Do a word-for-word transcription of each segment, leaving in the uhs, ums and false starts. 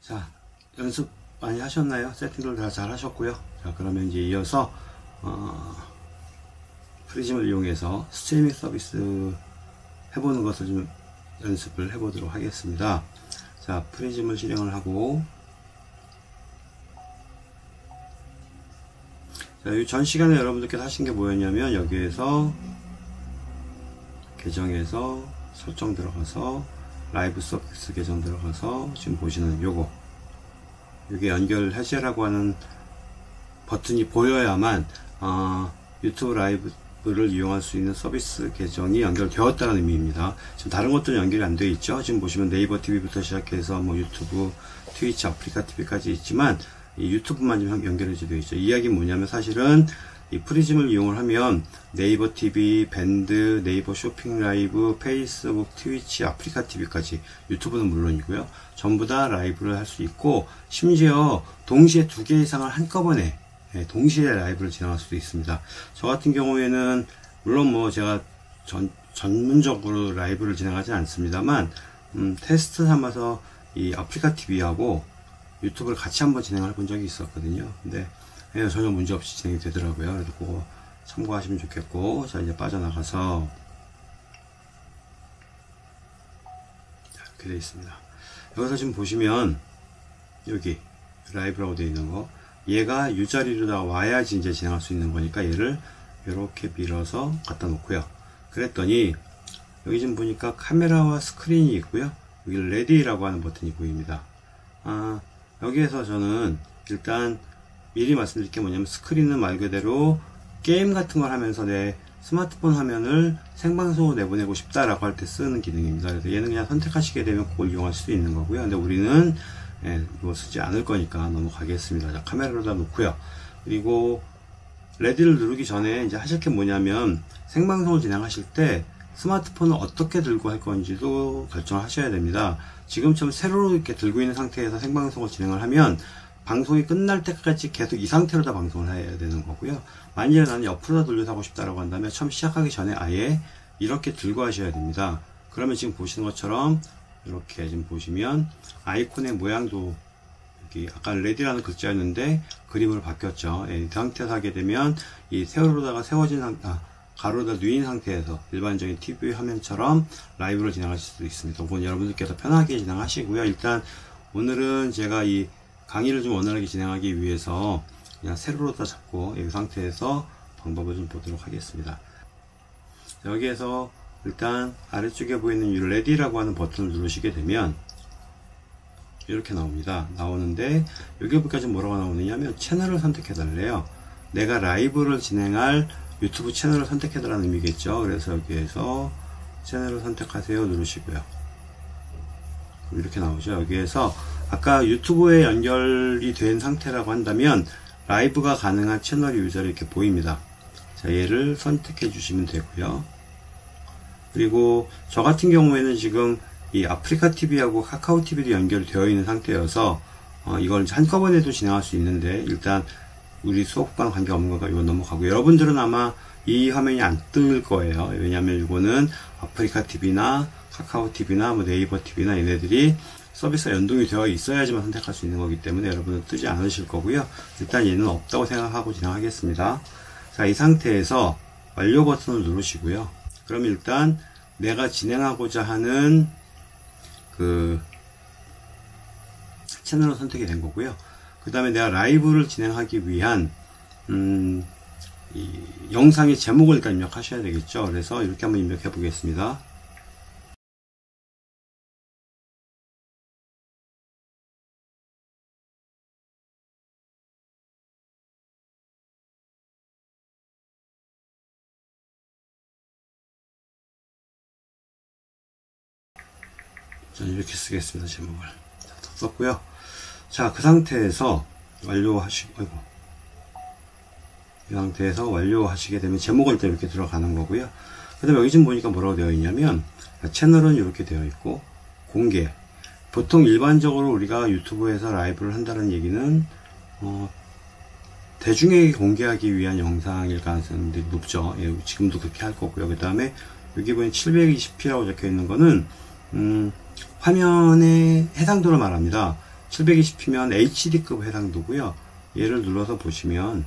자, 연습 많이 하셨나요? 세팅들 다 잘 하셨고요. 자, 그러면 이제 이어서 어, 프리즘을 이용해서 스트리밍 서비스 해보는 것을 좀 연습을 해보도록 하겠습니다. 자, 프리즘을 실행을 하고, 자, 이 전 시간에 여러분들께서 하신 게 뭐였냐면, 여기에서 계정에서 설정 들어가서 라이브 서비스 계정 들어가서 지금 보시는 요거, 이게 연결 해제라고 하는 버튼이 보여야만 어, 유튜브 라이브를 이용할 수 있는 서비스 계정이 연결되었다는 의미입니다. 지금 다른 것들은 연결이 안 되어 있죠. 지금 보시면 네이버 티비부터 시작해서 뭐 유튜브, 트위치, 아프리카 티비까지 있지만 이 유튜브만 지금 연결이 되어 있죠. 이 이야기는 뭐냐면, 사실은 이 프리즘을 이용을 하면 네이버 티비, 밴드, 네이버 쇼핑 라이브, 페이스북, 트위치, 아프리카 티비까지, 유튜브는 물론이고요, 전부 다 라이브를 할 수 있고, 심지어 동시에 두 개 이상을 한꺼번에 동시에 라이브를 진행할 수도 있습니다. 저 같은 경우에는 물론 뭐 제가 전, 전문적으로 라이브를 진행하지 않습니다만 음, 테스트 삼아서 이 아프리카 티비하고 유튜브를 같이 한번 진행을 본 적이 있었거든요. 근데 전혀 문제 없이 진행이 되더라고요. 그래서 그거 참고하시면 좋겠고, 자, 이제 빠져나가서 이렇게 되어 있습니다. 여기서 지금 보시면 여기 라이브라고 되어 있는 거, 얘가 이 자리로 와야지 이제 진행할 수 있는 거니까 얘를 이렇게 밀어서 갖다 놓고요. 그랬더니 여기 지금 보니까 카메라와 스크린이 있고요, 여기 레디라고 하는 버튼이 보입니다. 아, 여기에서 저는 일단 미리 말씀드릴 게 뭐냐면, 스크린은 말 그대로 게임 같은 걸 하면서 내 스마트폰 화면을 생방송으로 내보내고 싶다라고 할 때 쓰는 기능입니다. 그래서 얘는 그냥 선택하시게 되면 그걸 이용할 수도 있는 거고요. 근데 우리는 예, 이거 쓰지 않을 거니까 넘어가겠습니다. 자, 카메라로다 놓고요. 그리고 레디를 누르기 전에 이제 하실 게 뭐냐면, 생방송을 진행하실 때 스마트폰을 어떻게 들고 할 건지도 결정을 하셔야 됩니다. 지금처럼 세로로 이렇게 들고 있는 상태에서 생방송을 진행을 하면 방송이 끝날 때까지 계속 이 상태로 다 방송을 해야 되는 거고요. 만일에 나는 옆으로 다 돌려서 하고 싶다라고 한다면 처음 시작하기 전에 아예 이렇게 들고 하셔야 됩니다. 그러면 지금 보시는 것처럼 이렇게 지금 보시면 아이콘의 모양도 여기 아까 레디라는 글자였는데 그림으로 바뀌었죠. 예, 이 상태에서 하게 되면 이 세로로다가 세워진 상태, 아, 가로로다 누인 상태에서 일반적인 티비 화면처럼 라이브를 진행하실 수도 있습니다. 이건 여러분들께서 편하게 진행하시고요. 일단 오늘은 제가 이 강의를 좀 원활하게 진행하기 위해서 그냥 세로로 다 잡고 이 상태에서 방법을 좀 보도록 하겠습니다. 여기에서 일단 아래쪽에 보이는 이 레디라고 하는 버튼을 누르시게 되면 이렇게 나옵니다. 나오는데 여기 보기까지 뭐라고 나오느냐면, 채널을 선택해 달래요. 내가 라이브를 진행할 유튜브 채널을 선택해 달라는 의미겠죠. 그래서 여기에서 채널을 선택하세요 누르시고요. 이렇게 나오죠. 여기에서 아까 유튜브에 연결이 된 상태라고 한다면 라이브가 가능한 채널이 이 자리에 이렇게 보입니다. 자, 얘를 선택해 주시면 되고요. 그리고 저 같은 경우에는 지금 이 아프리카 티비하고 카카오 티비도 연결되어 있는 상태여서 어, 이걸 한꺼번에도 진행할 수 있는데, 일단 우리 수업과는 관계없는 거니까 이건 넘어가고, 여러분들은 아마 이 화면이 안 뜰 거예요. 왜냐하면 이거는 아프리카 티비나 카카오 티비나 뭐 네이버 티비나 얘네들이 서비스가 연동이 되어 있어야지만 선택할 수 있는 거기 때문에 여러분은 뜨지 않으실 거고요. 일단 얘는 없다고 생각하고 진행하겠습니다. 자, 이 상태에서 완료 버튼을 누르시고요. 그럼 일단 내가 진행하고자 하는 그 채널을 선택이 된 거고요. 그 다음에 내가 라이브를 진행하기 위한 음, 이 영상의 제목을 일단 입력하셔야 되겠죠. 그래서 이렇게 한번 입력해 보겠습니다. 저는 이렇게 쓰겠습니다. 제목을 자, 썼고요. 자, 그 상태에서 완료하시고, 아이고, 이 상태에서 완료하시게 되면 제목을 일단 이렇게 들어가는 거고요. 그 다음에 여기 지금 보니까 뭐라고 되어 있냐면, 채널은 이렇게 되어 있고, 공개. 보통 일반적으로 우리가 유튜브에서 라이브를 한다는 얘기는 어, 대중에게 공개하기 위한 영상일 가능성이 높죠. 예, 지금도 그렇게 할 거고요. 그 다음에 여기 보면 칠백이십 피라고 적혀 있는 거는 음, 화면의 해상도를 말합니다. 칠백이십 피면 에이치디급 해상도고요. 얘를 눌러서 보시면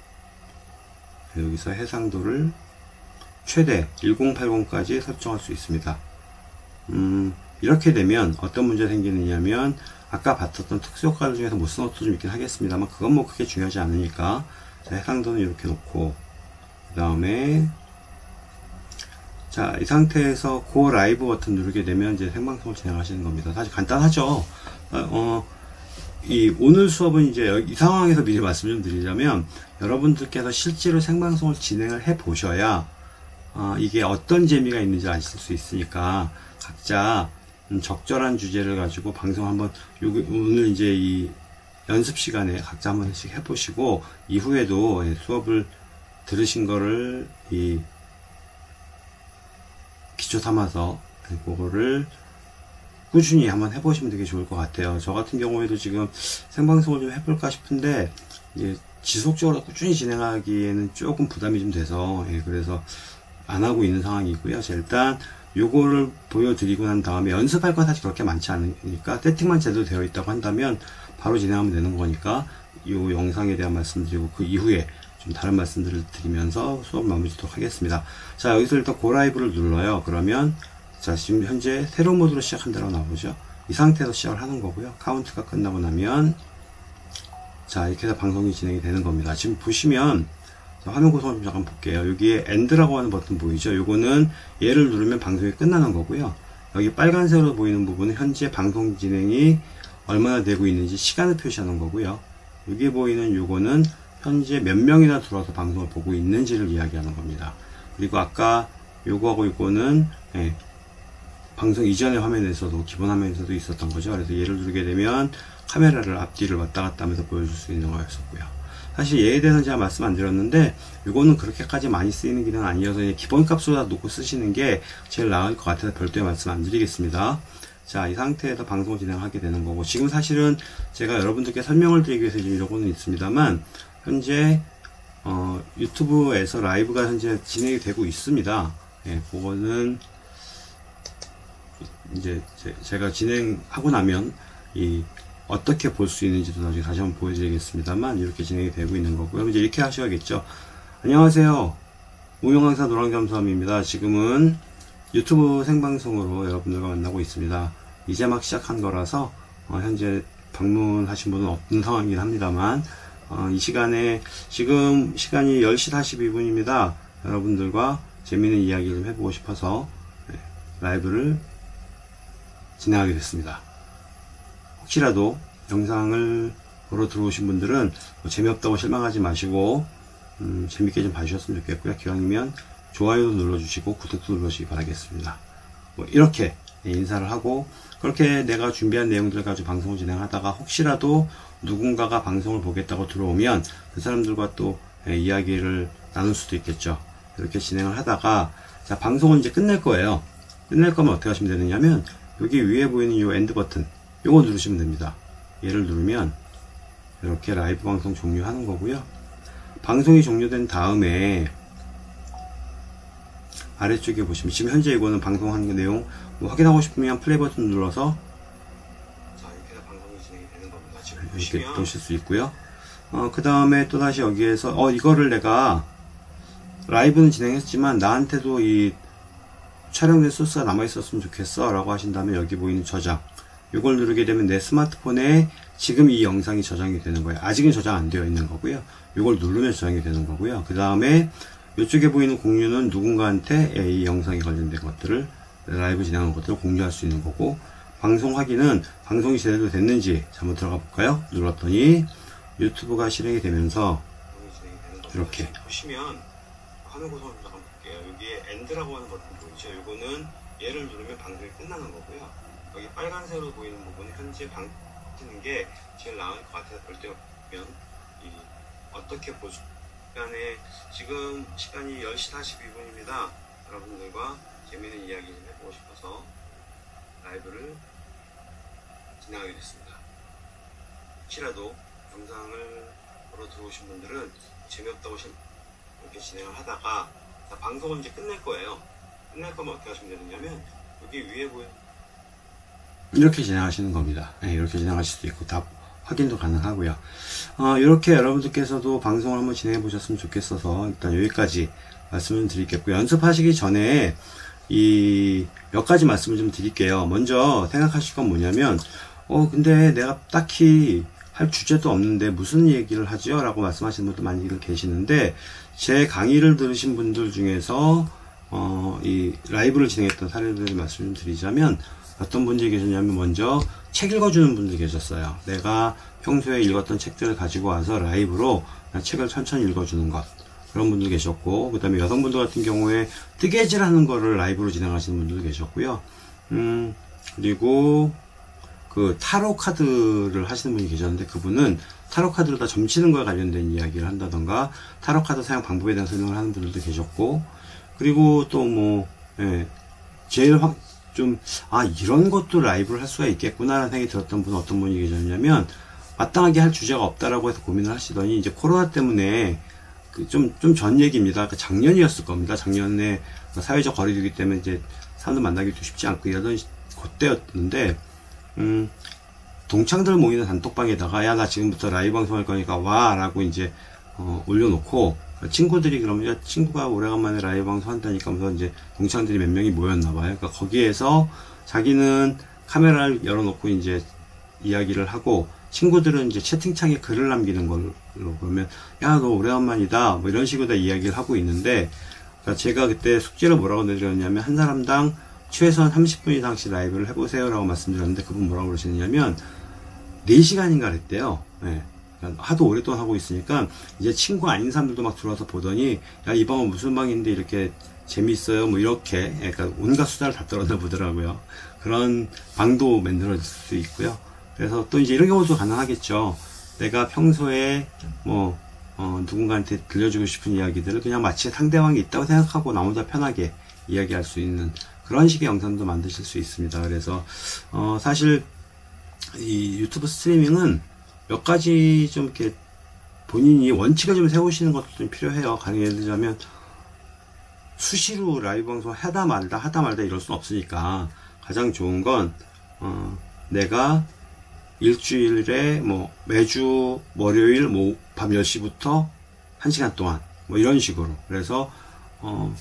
여기서 해상도를 최대 천팔십까지 설정할 수 있습니다. 음, 이렇게 되면 어떤 문제가 생기느냐면 아까 봤었던 특수효과들 중에서 못 쓴 것도 좀 있긴 하겠습니다만 그건 뭐 크게 중요하지 않으니까 자, 해상도는 이렇게 놓고 그 다음에 자, 이 상태에서 고 라이브 버튼 누르게 되면 이제 생방송을 진행하시는 겁니다. 사실 간단하죠. 어, 어, 이 오늘 수업은 이제 이 상황에서 미리 말씀 좀 드리자면 여러분들께서 실제로 생방송을 진행을 해 보셔야 어, 이게 어떤 재미가 있는지 아실 수 있으니까 각자 음, 적절한 주제를 가지고 방송 한번 요, 오늘 이제 이 연습 시간에 각자 한 번씩 해보시고 이후에도 예, 수업을 들으신 거를 이 기초 삼아서 그거를 꾸준히 한번 해보시면 되게 좋을 것 같아요. 저 같은 경우에도 지금 생방송을 좀 해볼까 싶은데 이제 지속적으로 꾸준히 진행하기에는 조금 부담이 좀 돼서 예, 그래서 안 하고 있는 상황이고요. 자, 일단 요거를 보여드리고 난 다음에 연습할 건 사실 그렇게 많지 않으니까 세팅만 제대로 되어 있다고 한다면 바로 진행하면 되는 거니까 요 영상에 대한 말씀드리고 그 이후에 좀 다른 말씀들을 드리면서 수업 마무리 짓도록 하겠습니다. 자, 여기서 일단 고 라이브를 눌러요. 그러면 자, 지금 현재 새로운 모드로 시작한다고 나오죠. 이 상태에서 시작을 하는 거고요. 카운트가 끝나고 나면 자, 이렇게 해서 방송이 진행이 되는 겁니다. 지금 보시면 자, 화면 구성을 좀 잠깐 볼게요. 여기에 엔드라고 하는 버튼 보이죠? 요거는 얘를 누르면 방송이 끝나는 거고요. 여기 빨간색으로 보이는 부분은 현재 방송 진행이 얼마나 되고 있는지 시간을 표시하는 거고요. 여기 보이는 요거는 현재 몇 명이나 들어와서 방송을 보고 있는지를 이야기하는 겁니다. 그리고 아까 요거하고 요거는 예, 방송 이전의 화면에서도 기본 화면에서도 있었던 거죠. 그래서 얘를 누르게 되면 카메라를 앞뒤를 왔다 갔다 하면서 보여줄 수 있는 거였었고요. 사실 얘에 대해서는 제가 말씀 안 드렸는데 이거는 그렇게까지 많이 쓰이는 기능은 아니어서 기본값으로 다 놓고 쓰시는 게 제일 나을 것 같아서 별도의 말씀 안 드리겠습니다. 자, 이 상태에서 방송을 진행하게 되는 거고 지금 사실은 제가 여러분들께 설명을 드리기 위해서 지금 이러고는 있습니다만 현재 어, 유튜브에서 라이브가 현재 진행이 되고 있습니다. 예, 그거는 이제 제, 제가 진행하고 나면 이 어떻게 볼 수 있는지도 나중에 다시 한번 보여드리겠습니다만 이렇게 진행이 되고 있는 거고요. 이제 이렇게 하셔야겠죠. 안녕하세요. 무명강사 노랑겸수함입니다. 지금은 유튜브 생방송으로 여러분들과 만나고 있습니다. 이제 막 시작한 거라서 어, 현재 방문하신 분은 없는 상황이긴 합니다만 어, 이 시간에 지금 시간이 열 시 사십이 분입니다. 여러분들과 재미있는 이야기 좀 해보고 싶어서 네, 라이브를 진행하게 됐습니다. 혹시라도 영상을 보러 들어오신 분들은 뭐 재미없다고 실망하지 마시고 음, 재밌게 좀 봐주셨으면 좋겠고요. 기왕이면 좋아요도 눌러주시고 구독도 눌러주시기 바라겠습니다. 뭐 이렇게 인사를 하고 그렇게 내가 준비한 내용들을 가지고 방송을 진행하다가 혹시라도 누군가가 방송을 보겠다고 들어오면 그 사람들과 또 이야기를 나눌 수도 있겠죠. 이렇게 진행을 하다가 자, 방송은 이제 끝낼 거예요. 끝낼 거면 어떻게 하시면 되느냐면 여기 위에 보이는 이 엔드 버튼 요거 누르시면 됩니다. 얘를 누르면 이렇게 라이브 방송 종료하는 거고요. 방송이 종료된 다음에 아래쪽에 보시면 지금 현재 이거는 방송하는 내용 뭐 확인하고 싶으면 플레이 버튼 눌러서 자, 이렇게 방송이 진행이 되는 겁니다. 지금 이렇게 보시면 보실 수 있고요. 어, 그 다음에 또 다시 여기에서 어 이거를 내가 라이브는 진행했지만 나한테도 이 촬영된 소스가 남아 있었으면 좋겠어 라고 하신다면 여기 보이는 저장 이걸 누르게 되면 내 스마트폰에 지금 이 영상이 저장이 되는 거예요. 아직은 저장 안 되어 있는 거고요. 이걸 누르면 저장이 되는 거고요. 그 다음에 이쪽에 보이는 공유는 누군가한테 이 영상에 관련된 것들을 라이브 진행한 것들을 공유할 수 있는 거고 방송 확인은 방송이 제대로 됐는지 한번 들어가 볼까요? 눌렀더니 유튜브가 실행이 되면서 이렇게 보시면 화면 구성을 잠깐 볼게요. 여기에 엔드라고 하는 버튼 보이죠? 이거는 얘를 누르면 방송이 끝나는 거고요. 여기 빨간색으로 보이는 부분은 현재 방 뜨는 게 제일 나을 것 같아서 별도면 이 어떻게 보수 시간에 지금 시간이 열 시 사십이 분입니다. 여러분들과 재미있는 이야기 좀 해보고 싶어서 라이브를 진행하게 됐습니다. 혹시라도 영상을 보러 들어오신 분들은 재미없다고 이렇게 진행을 하다가 자, 방송은 이제 끝낼 거예요. 끝낼 거면 어떻게 하시면 되느냐면 여기 위에 보이는 이렇게 진행하시는 겁니다. 네, 이렇게 진행하실 수 있고 답 확인도 가능하고요. 어, 이렇게 여러분들께서도 방송을 한번 진행해 보셨으면 좋겠어서 일단 여기까지 말씀을 드리겠고요. 연습하시기 전에 이 몇 가지 말씀을 좀 드릴게요. 먼저 생각하실 건 뭐냐면 어 근데 내가 딱히 할 주제도 없는데 무슨 얘기를 하죠? 라고 말씀하시는 분도 많이 계시는데, 제 강의를 들으신 분들 중에서 어, 이 라이브를 진행했던 사례들을 말씀 좀 드리자면, 어떤 분들이 계셨냐면, 먼저 책 읽어주는 분들이 계셨어요. 내가 평소에 읽었던 책들을 가지고 와서 라이브로 책을 천천히 읽어주는 것, 그런 분들 계셨고, 그 다음에 여성분들 같은 경우에 뜨개질 하는 거를 라이브로 진행하시는 분들도 계셨고요. 음, 그리고 그 타로 카드를 하시는 분이 계셨는데, 그분은 타로 카드로 다 점치는 거에 관련된 이야기를 한다던가, 타로 카드 사용 방법에 대한 설명을 하는 분들도 계셨고, 그리고 또 뭐, 예, 제일 확, 좀, 아, 이런 것도 라이브를 할 수가 있겠구나라는 생각이 들었던 분은 어떤 분이 계셨냐면, 마땅하게 할 주제가 없다라고 해서 고민을 하시더니, 이제 코로나 때문에, 그 좀, 좀 전 얘기입니다. 그 작년이었을 겁니다. 작년에 사회적 거리두기 때문에 이제 사람들 만나기도 쉽지 않고 이러던 그때였는데, 음, 동창들 모이는 단톡방에다가, 야, 나 지금부터 라이브 방송할 거니까 와, 라고 이제, 어, 올려놓고, 친구들이 그러면, 야, 친구가 오래간만에 라이브 방송 한다니까 하면서 이제 동창들이 몇 명이 모였나봐요. 그러니까 거기에서 자기는 카메라를 열어놓고 이제 이야기를 하고, 친구들은 이제 채팅창에 글을 남기는 걸로, 그러면, 야, 너 오래간만이다. 뭐 이런 식으로 다 이야기를 하고 있는데, 그러니까 제가 그때 숙제를 뭐라고 내드렸냐면, 한 사람당 최소한 삼십 분 이상씩 라이브를 해보세요 라고 말씀드렸는데, 그분 뭐라고 그러시느냐면 네 시간인가 그랬대요. 네. 그러니까 하도 오랫동안 하고 있으니까 이제 친구 아닌 사람들도 막 들어와서 보더니, 야, 이 방은 무슨 방인데 이렇게 재밌어요 뭐 이렇게, 그러니까 온갖 수다를 다 떨어져 보더라고요. 그런 방도 만들어질 수 있고요. 그래서 또 이제 이런 경우도 가능하겠죠. 내가 평소에 뭐 어, 누군가한테 들려주고 싶은 이야기들을 그냥 마치 상대방이 있다고 생각하고 나보다 편하게 이야기할 수 있는 그런 식의 영상도 만드실 수 있습니다. 그래서 어, 사실 이 유튜브 스트리밍은 몇 가지 좀 이렇게 본인이 원칙을 좀 세우시는 것도 좀 필요해요. 가령 예를 들자면 수시로 라이브 방송을 하다 말다 하다 말다 이럴 수는 없으니까, 가장 좋은 건 어, 내가 일주일에 뭐 매주 월요일 뭐 밤 열 시부터 한 시간 동안 뭐 이런 식으로, 그래서 어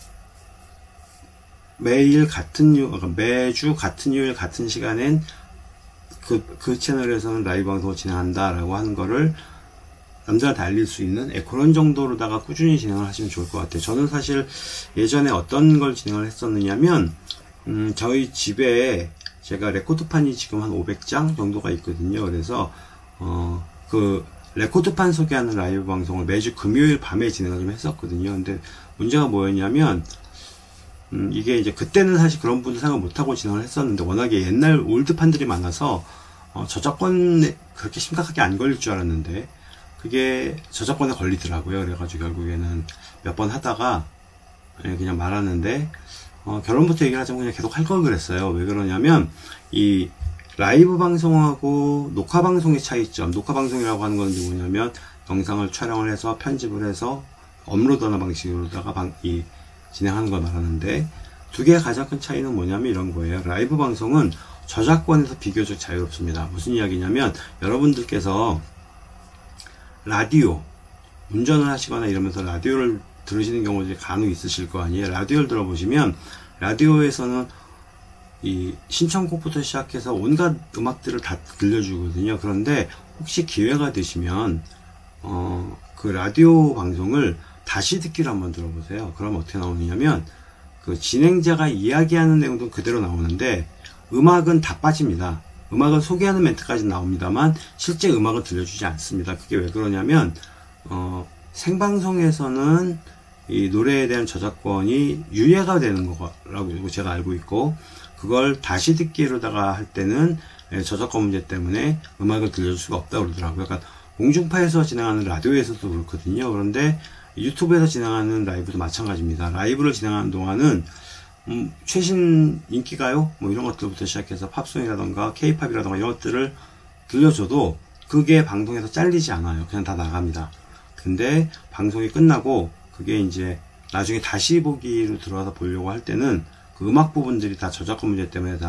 매일 같은 요, 매주 같은 요일 같은 시간엔 그, 그 채널에서는 라이브 방송을 진행한다라고 하는 거를 남들한테 알릴 수 있는, 예, 그런 정도로다가 꾸준히 진행을 하시면 좋을 것 같아요. 저는 사실 예전에 어떤 걸 진행을 했었느냐면, 음, 저희 집에 제가 레코드판이 지금 한 오백 장 정도가 있거든요. 그래서, 어, 그, 레코드판 소개하는 라이브 방송을 매주 금요일 밤에 진행을 좀 했었거든요. 근데 문제가 뭐였냐면, 음, 이게 이제 그때는 사실 그런 분들 생각 못하고 진행을 했었는데, 워낙에 옛날 올드판들이 많아서, 어, 저작권에 그렇게 심각하게 안 걸릴 줄 알았는데, 그게 저작권에 걸리더라고요. 그래가지고 결국에는 몇 번 하다가, 그냥 말하는데, 어, 결론부터 얘기를 하자면 그냥 계속 할 걸 그랬어요. 왜 그러냐면, 이 라이브 방송하고 녹화 방송의 차이점, 녹화 방송이라고 하는 건 뭐냐면, 영상을 촬영을 해서 편집을 해서 업로드하는 방식으로다가 방, 이, 진행하는 걸 말하는데, 두 개의 가장 큰 차이는 뭐냐면 이런 거예요. 라이브 방송은 저작권에서 비교적 자유롭습니다. 무슨 이야기냐면, 여러분들께서 라디오, 운전을 하시거나 이러면서 라디오를 들으시는 경우들이 간혹 있으실 거 아니에요. 라디오를 들어보시면, 라디오에서는 이 신청곡부터 시작해서 온갖 음악들을 다 들려주거든요. 그런데 혹시 기회가 되시면, 어, 그 라디오 방송을 다시 듣기로 한번 들어보세요. 그럼 어떻게 나오느냐면, 그 진행자가 이야기하는 내용도 그대로 나오는데, 음악은 다 빠집니다. 음악을 소개하는 멘트까지 나옵니다만, 실제 음악은 들려주지 않습니다. 그게 왜 그러냐면, 어, 생방송에서는 이 노래에 대한 저작권이 유예가 되는 거라고 제가 알고 있고, 그걸 다시 듣기로다가 할 때는 저작권 문제 때문에 음악을 들려줄 수가 없다고 그러더라고요. 그러니까 공중파에서 진행하는 라디오에서도 그렇거든요. 그런데 유튜브에서 진행하는 라이브도 마찬가지입니다. 라이브를 진행하는 동안은 음, 최신 인기가요? 뭐 이런 것들부터 시작해서 팝송이라던가 케이팝이라던가 이런 것들을 들려줘도 그게 방송에서 잘리지 않아요. 그냥 다 나갑니다. 근데 방송이 끝나고 그게 이제 나중에 다시 보기로 들어와서 보려고 할 때는 그 음악 부분들이 다 저작권 문제 때문에 다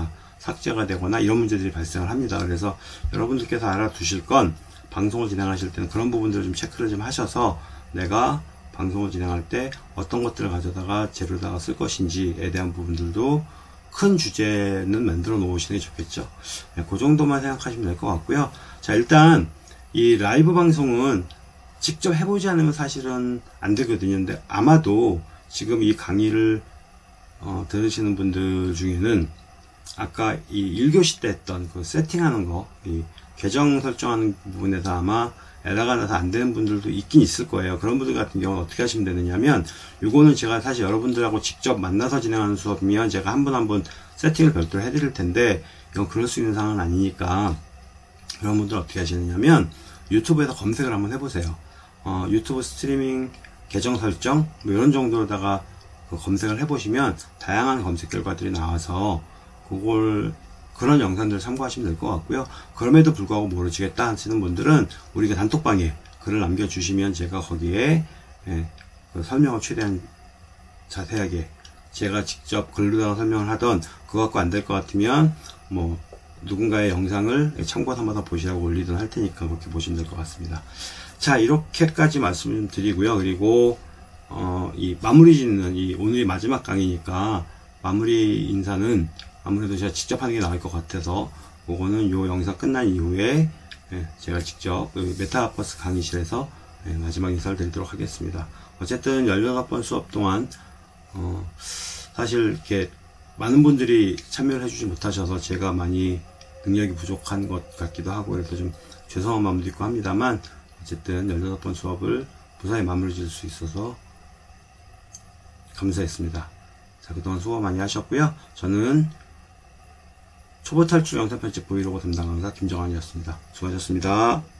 삭제가 되거나 이런 문제들이 발생을 합니다. 그래서 여러분들께서 알아두실 건 방송을 진행하실 때는 그런 부분들을 좀 체크를 좀 하셔서 내가 방송을 진행할 때 어떤 것들을 가져다가 재료다가 쓸 것인지에 대한 부분들도 큰 주제는 만들어 놓으시는 게 좋겠죠. 네, 그 정도만 생각하시면 될 것 같고요. 자, 일단 이 라이브 방송은 직접 해보지 않으면 사실은 안 되거든요. 근데 아마도 지금 이 강의를 어, 들으시는 분들 중에는 아까 이 일 교시 때 했던 그 세팅하는 거, 이 계정 설정하는 부분에서 아마 에러가 나서 안 되는 분들도 있긴 있을 거예요. 그런 분들 같은 경우는 어떻게 하시면 되느냐면, 요거는 제가 사실 여러분들하고 직접 만나서 진행하는 수업이면 제가 한 분 한 분 세팅을 별도로 해드릴 텐데, 이건 그럴 수 있는 상황은 아니니까, 그런 분들 어떻게 하시느냐면, 유튜브에서 검색을 한번 해보세요. 어, 유튜브 스트리밍 계정 설정, 뭐 이런 정도로다가 그 검색을 해보시면, 다양한 검색 결과들이 나와서, 그걸 그런 영상들을 참고하시면 될 것 같고요. 그럼에도 불구하고 모르시겠다 하시는 분들은 우리가 단톡방에 글을 남겨주시면 제가 거기에 예, 그 설명을 최대한 자세하게 제가 직접 글로다가 설명을 하던 그거 갖고 안 될 것 같으면 뭐 누군가의 영상을 참고 삼아서 보시라고 올리든 할 테니까 그렇게 보시면 될 것 같습니다. 자, 이렇게까지 말씀을 드리고요. 그리고 어, 이 마무리 짓는 이 오늘이 마지막 강의니까 마무리 인사는 아무래도 제가 직접 하는 게 나을 것 같아서 그거는 요 영상 끝난 이후에 예, 제가 직접 그 메타버스 강의실에서 예, 마지막 인사를 드리도록 하겠습니다. 어쨌든 열여덟 번 수업 동안 어, 사실 이렇게 많은 분들이 참여를 해주지 못하셔서 제가 많이 능력이 부족한 것 같기도 하고 그래서 좀 죄송한 마음도 있고 합니다만 어쨌든 열여덟 번 수업을 무사히 마무리 지을 수 있어서 감사했습니다. 자, 그동안 수고 많이 하셨고요. 저는 초보 탈출 영상 편집 브이로그 담당 강사 김정환이었습니다. 수고하셨습니다.